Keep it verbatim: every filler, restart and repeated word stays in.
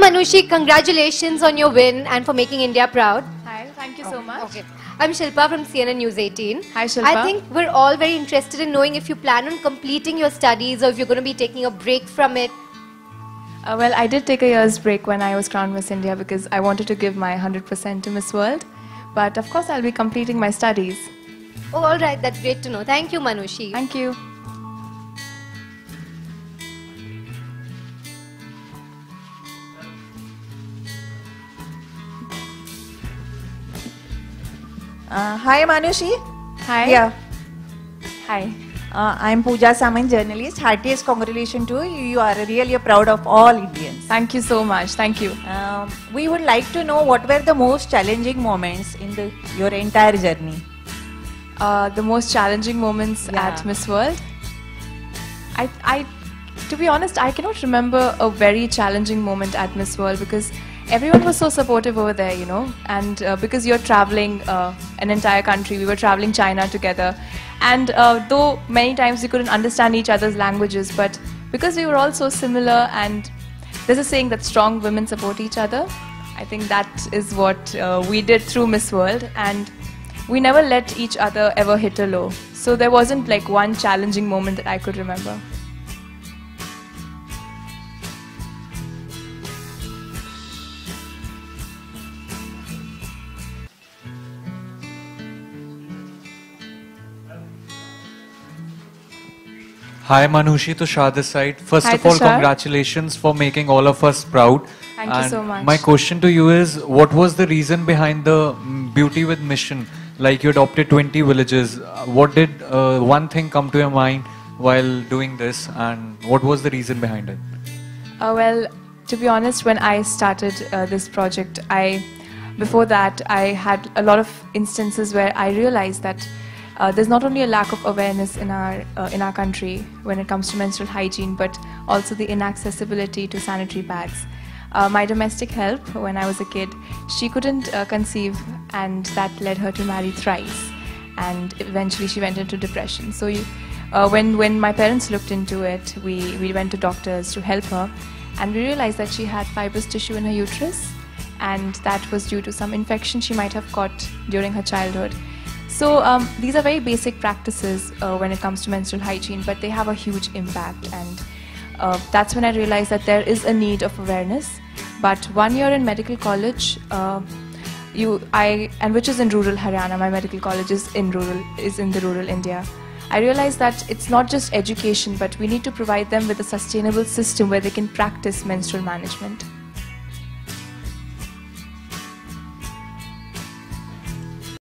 Manushi, congratulations on your win and for making India proud. Hi, thank you so much. Okay. I'm Shilpa from C N N News eighteen. Hi Shilpa. I think we're all very interested in knowing if you plan on completing your studies or if you're going to be taking a break from it. Uh, well, I did take a year's break when I was crowned Miss India because I wanted to give my one hundred percent to Miss World. But of course, I'll be completing my studies. Oh, all right. That's great to know. Thank you, Manushi. Thank you. Uh, hi Manushi. Hi. Yeah. Hi. Uh, I am Pooja Saman, journalist. Heartiest congratulations to you. You are really proud of all Indians. Thank you so much. Thank you. Um, we would like to know what were the most challenging moments in the, your entire journey. Uh, the most challenging moments Yeah. at Miss World. I, I, to be honest, I cannot remember a very challenging moment at Miss World because everyone was so supportive over there, you know. And uh, because you're traveling uh, an entire country, we were traveling China together. And uh, though many times we couldn't understand each other's languages, but because we were all so similar, and there's a saying that strong women support each other. I think that is what uh, we did through Miss World, and we never let each other ever hit a low. So there wasn't like one challenging moment that I could remember. Hi Manushi, Tushar this side. First Hi, of all, Tushar. congratulations for making all of us proud. Thank you and so much. My question to you is, what was the reason behind the mm, Beauty with Mission? Like you adopted twenty villages. Uh, What did uh, one thing come to your mind while doing this, and what was the reason behind it? Uh, well, to be honest, when I started uh, this project, I, before that, I had a lot of instances where I realized that uh, there's not only a lack of awareness in our uh, in our country when it comes to menstrual hygiene, but also the inaccessibility to sanitary pads. Uh, my domestic help, when I was a kid, she couldn't uh, conceive, and that led her to marry thrice, and eventually she went into depression. So you, uh, when when my parents looked into it, we we went to doctors to help her, and we realized that she had fibrous tissue in her uterus, and that was due to some infection she might have caught during her childhood. So um, these are very basic practices uh, when it comes to menstrual hygiene, but they have a huge impact, and uh, that's when I realized that there is a need of awareness. But one year in medical college, uh, you, I, and which is in rural Haryana, my medical college is in rural, is in the rural India. I realized that it's not just education, but we need to provide them with a sustainable system where they can practice menstrual management.